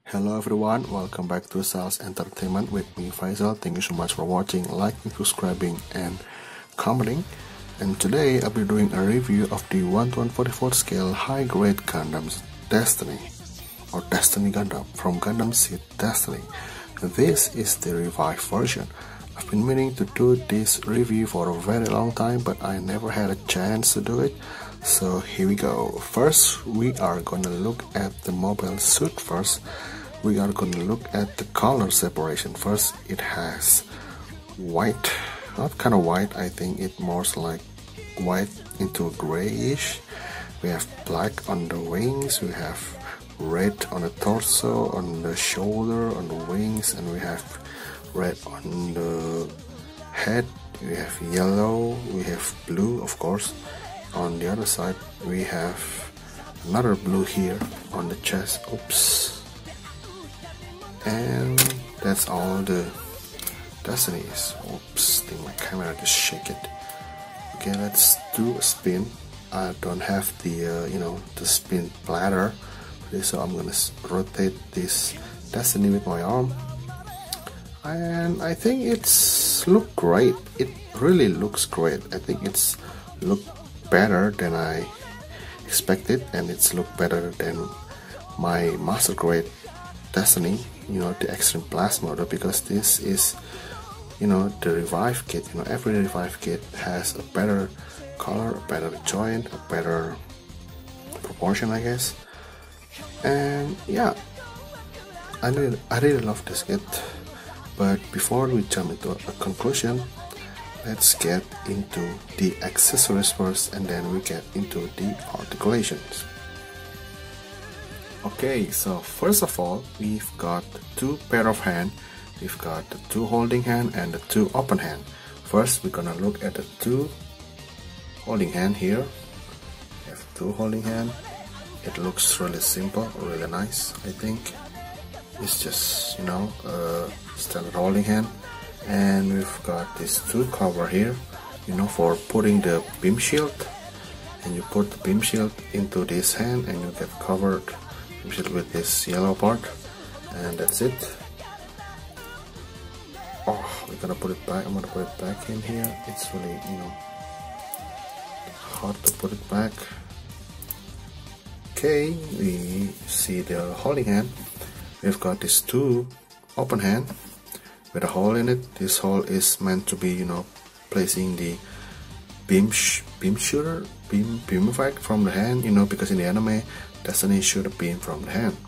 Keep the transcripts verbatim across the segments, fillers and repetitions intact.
Hello everyone, welcome back to Sal's Entertainment with me Faisal. Thank you so much for watching, liking, subscribing and commenting. And today I'll be doing a review of the one to one forty-fourth scale high grade Gundam's Destiny or Destiny Gundam from Gundam Seed Destiny. This is the revived version. I've been meaning to do this review for a very long time, but I never had a chance to do it. So here we go. First we are gonna look at the mobile suit first. We are gonna look at the color separation first. It has white, not kind of white, I think it more like white into grayish. We have black on the wings, we have red on the torso, on the shoulder, on the wings, and we have red on the head. We have yellow, we have blue, of course. On the other side we have another blue here on the chest. Oops. And that's all the Destiny is. Oops, I think my camera just shake it. Okay, let's do a spin. I don't have the uh, you know the spin bladder, so I'm gonna rotate this Destiny with my arm, and I think it's look great. It really looks great. I think it's look better than I expected, and it's look better than my master grade Destiny, you know, the Extreme Blast model, because this is, you know, the revive kit. You know, every revive kit has a better color, a better joint, a better proportion, I guess. And yeah, I really, I really love this kit. But before we jump into a conclusion, let's get into the accessories first, and then we get into the articulations. Okay, so first of all, we've got two pair of hand. We've got the two holding hand and the two open hand. First, we're gonna look at the two holding hand here. We have two holding hand. It looks really simple, really nice. I think it's just, you know, a standard holding hand. And we've got these two cover here, you know, for putting the beam shield. And you put the beam shield into this hand and you get covered beam shield with this yellow part, and that's it. Oh, we're gonna put it back. I'm gonna put it back in here. It's really, you know, hard to put it back. Okay, we see the holding hand. We've got these two open hand with a hole in it. This hole is meant to be, you know, placing the beam sh beam shooter, beam beam effect from the hand, you know, because in the anime, Destiny shoot a beam from the hand.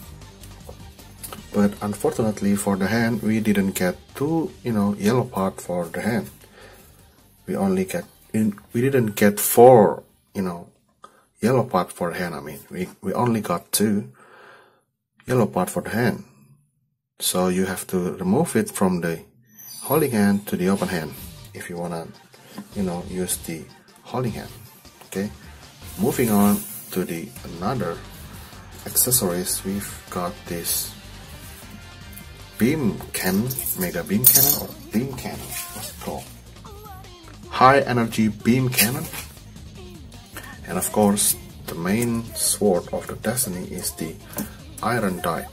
But unfortunately for the hand, we didn't get two, you know, yellow part for the hand. We only get in. We didn't get four, you know, yellow part for the hand. I mean, we we only got two yellow part for the hand. So you have to remove it from the holding hand to the open hand if you wanna, you know, use the holding hand. Okay, moving on to the another accessories, we've got this beam cannon, mega beam cannon or beam cannon, what's it called? High energy beam cannon. And of course, the main sword of the Destiny is the Iron Dite.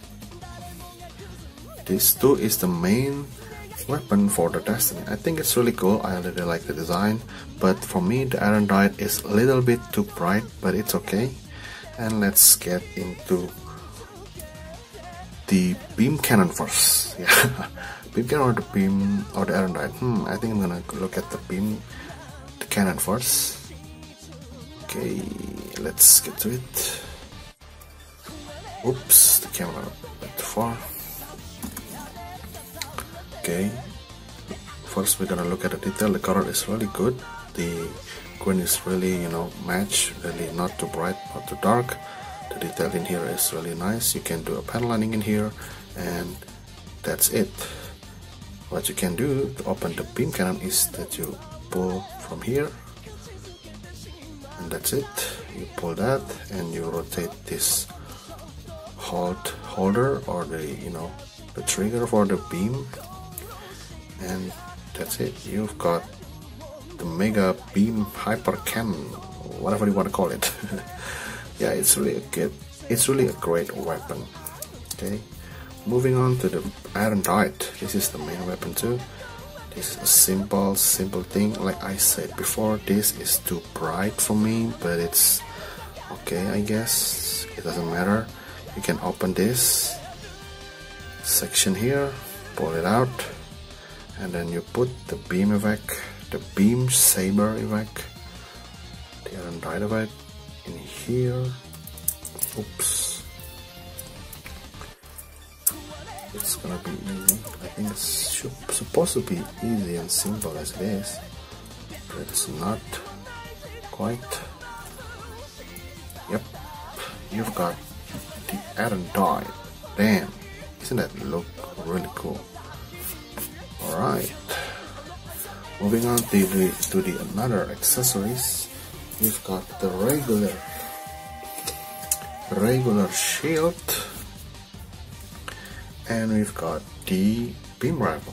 This too is the main weapon for the Destiny. I think it's really cool. I really like the design, but for me the Iron Dite is a little bit too bright, but it's okay. And let's get into the beam cannon first. Yeah, beam cannon or the beam or the Iron Dite. Hmm, I think I'm gonna look at the beam, the cannon first. Okay, let's get to it. Oops, the camera went too far. Okay, first we're gonna look at the detail. The color is really good. The green is really, you know, match, really not too bright, not too dark. The detail in here is really nice. You can do a panel lining in here, and that's it. What you can do to open the beam cannon is that you pull from here, and that's it. You pull that and you rotate this hold holder or the, you know, the trigger for the beam, and that's it. You've got the mega beam hyper cannon, whatever you want to call it. Yeah, it's really a good, it's really a great weapon. Okay, moving on to the iron dart. This is the main weapon too. This is a simple simple thing. Like I said before, this is too bright for me, but it's okay, I guess. It doesn't matter. You can open this section here, pull it out, and then you put the beam evac, the beam saber evac, the iron dart evac in here. Oops. It's gonna be easy. I think it's should, supposed to be easy and simple as it is, but it's not quite. Yep, you've got the iron dart. Damn, isn't that look really cool? Alright, moving on to the, to the another accessories. We've got the regular regular shield, and we've got the beam rifle.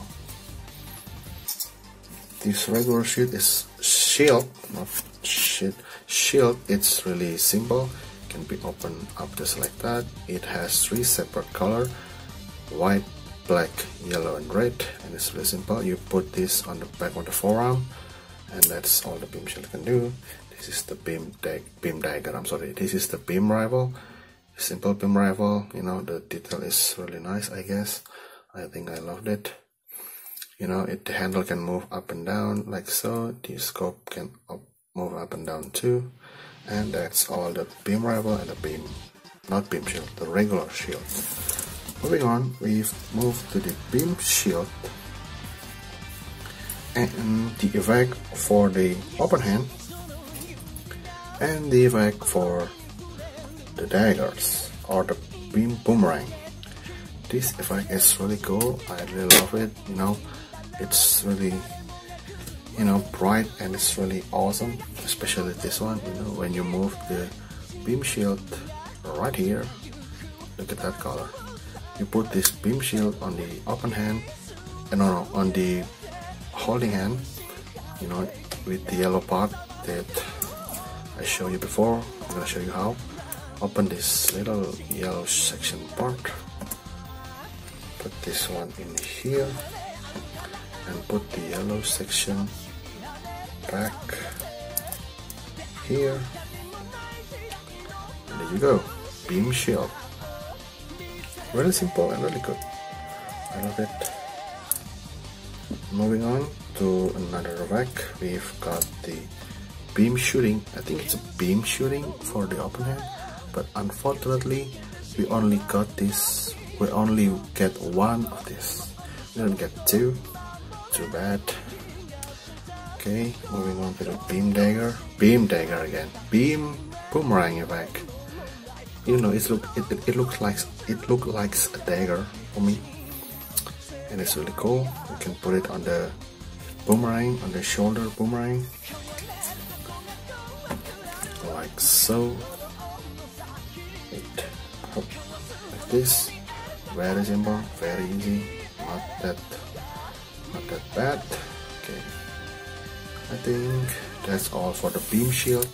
This regular shield is shield, not shit, shield. It's really simple, can be opened up just like that. It has three separate color: white, black, yellow, and red, and it's really simple. You put this on the back of the forearm, and that's all the beam shield can do. This is the beam dag beam dagger. I'm sorry. This is the beam rifle. Simple beam rifle. You know, the detail is really nice, I guess. I think I loved it. You know, it the handle can move up and down like so. The scope can up, move up and down too. And that's all the beam rifle and the beam, not beam shield, the regular shield. Moving on, we've moved to the beam shield and the evac for the open hand, and the evac for the daggers or the beam boomerang. This evac is really cool. I really love it. You know, it's really, you know, bright, and it's really awesome. Especially this one. You know, when you move the beam shield right here, look at that color. You put this beam shield on the open hand, and no, no, on the holding hand. You know, with the yellow part that I showed you before. I'm gonna show you how. Open this little yellow section part, put this one in here, and put the yellow section back here, and there you go, beam shield. Really simple and really good. I love it. Moving on to another evac, we've got the beam shooting. I think it's a beam shooting for the open hand. But unfortunately, we only got this. We only get one of this. We don't get two. Too bad. Okay, moving on to the beam dagger. Beam dagger again. Beam boomerang evac. You know, it look it, it, it looks like it looks like a dagger for me, and it's really cool. You can put it on the boomerang, on the shoulder boomerang, like so. Like this, very simple, very easy, not that not that bad. Okay, I think that's all for the beam shield,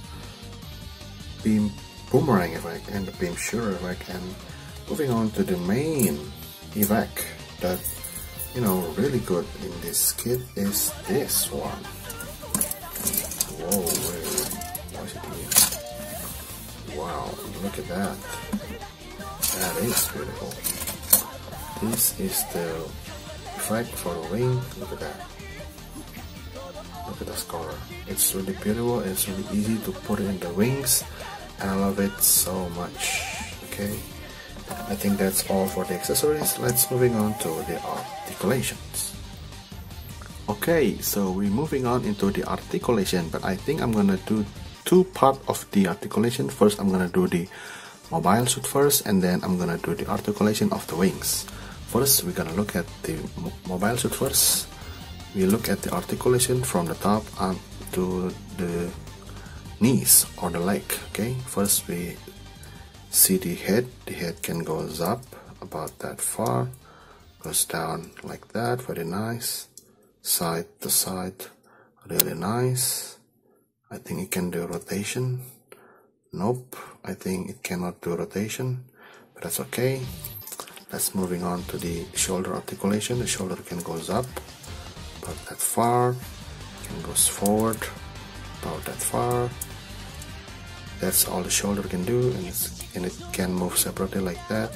beam boomerang evac, and the beam shooter evac. And moving on to the main evac that, you know, really good in this kit is this one. Whoa, wait, what's it here? Wow, look at that. That is beautiful. This is the evac for the wing. Look at that. Look at this color. It's really beautiful. It's really easy to put it in the wings, and I love it so much. Okay, I think that's all for the accessories. Let's moving on to the articulations. Okay, so we're moving on into the articulation, but I think I'm gonna do two part of the articulation. First, I'm gonna do the mobile suit first, and then I'm gonna do the articulation of the wings. First, we're gonna look at the mobile suit first. We look at the articulation from the top up to the knees or the leg. Okay, first we see the head. The head can go up about that far, goes down like that, very nice, side to side, really nice. I think it can do rotation. Nope, I think it cannot do rotation, but that's okay. Let's moving on to the shoulder articulation. The shoulder can goes up about that far, can goes forward about that far. That's all the shoulder can do, and, it's, and it can move separately like that.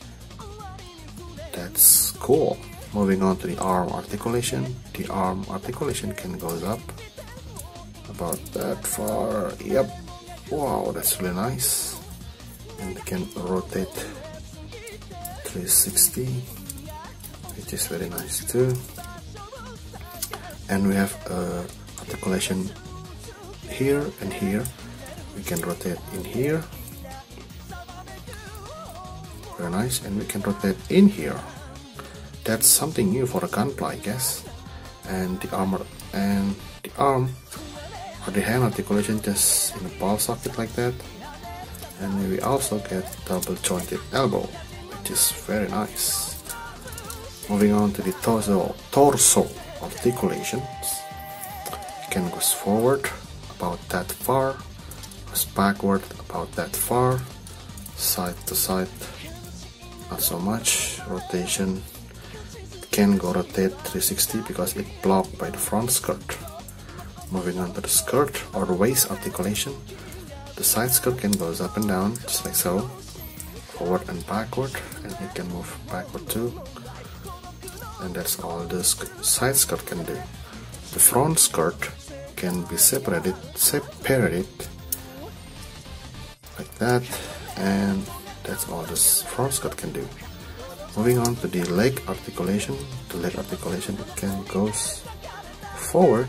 That's cool. Moving on to the arm articulation. The arm articulation can goes up about that far. Yep. Wow, that's really nice. And it can rotate three sixty, which is very nice too. And we have uh, articulation here and here. We can rotate in here, very nice, and we can rotate in here. That's something new for a gunpla, I guess. And the armor and the arm or the hand articulation just in a ball socket like that. And we also get double jointed elbow, which is very nice. Moving on to the torso torso articulations. You can go forward about that far, goes backward about that far, side to side not so much. Rotation, it can go rotate three sixty because it's blocked by the front skirt. Moving on to the skirt or the waist articulation. The side skirt can goes up and down just like so, forward and backward, and it can move backward too. And that's all the side skirt can do. The front skirt can be separated, separated like that, and that's all this front skirt can do. Moving on to the leg articulation. The leg articulation it can goes forward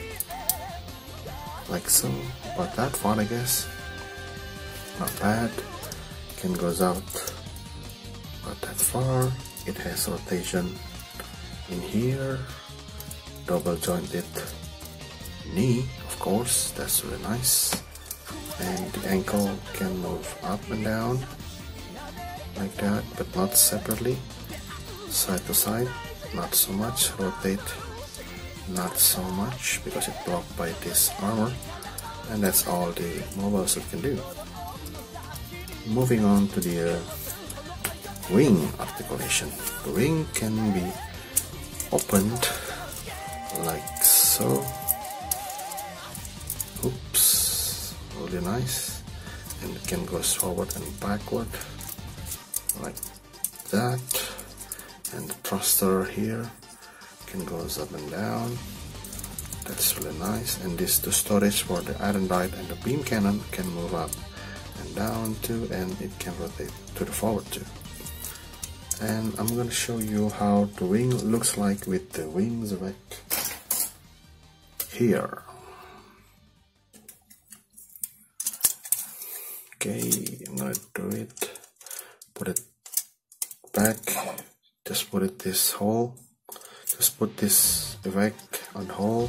like so, about that far I guess. Not bad. Can goes out about that far. It has rotation in here, double jointed knee, of course, that's really nice. And the ankle can move up and down like that, but not separately. Side to side, not so much. Rotate, not so much, because it's blocked by this armor. And that's all the mobile suit can do. Moving on to the uh, wing articulation. The wing can be opened like so. Oops, really nice. And it can go forward and backward like that. And the thruster here can go up and down. That's really nice. And this the storage for the iron sight and the beam cannon can move up and down too, and it can rotate to the forward too. And I'm gonna show you how the wing looks like with the wings back here. Okay, I'm gonna do it. Put it back. Just put it this hole. Just put this effect on hole.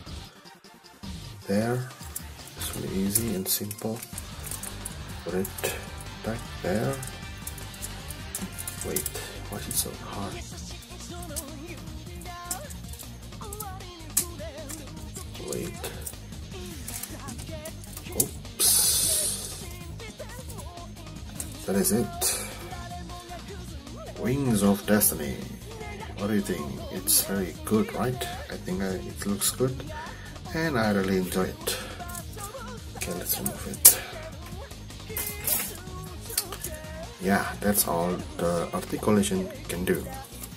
There. It's really easy and simple. Put it back there. Wait, why is it so hard? Wait. Oops. That is it. Wings of Destiny. What do you think? It's very good, right? I think I, it looks good, and I really enjoy it. Okay, let's remove it. Yeah, that's all the articulation can do.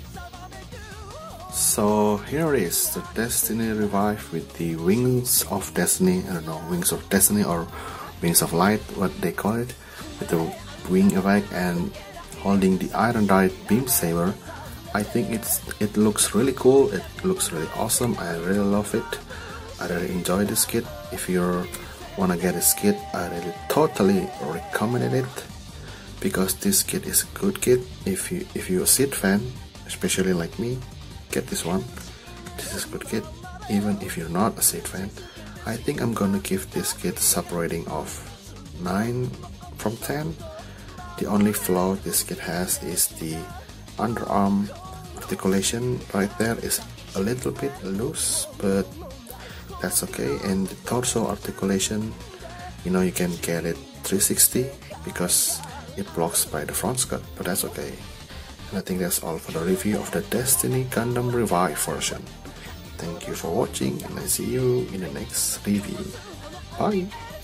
So here it is, the Destiny Revive with the Wings of Destiny. I don't know, Wings of Destiny or Wings of Light, what they call it, with the wing effect and holding the iron sight beam saber. I think it's it looks really cool. It looks really awesome. I really love it. I really enjoy this kit. If you wanna get this kit, I really totally recommend it, because this kit is a good kit. If you if you're a Sith fan, especially like me, get this one. This is a good kit. Even if you're not a Sith fan, I think I'm gonna give this kit sub rating of nine from ten. The only flaw this kit has is the underarm articulation right there is a little bit loose, but that's okay. And the torso articulation, you know, you can get it three sixty because it blocks by the front skirt, but that's okay. And I think that's all for the review of the Destiny Gundam Revive version. Thank you for watching, and I see you in the next review. Bye!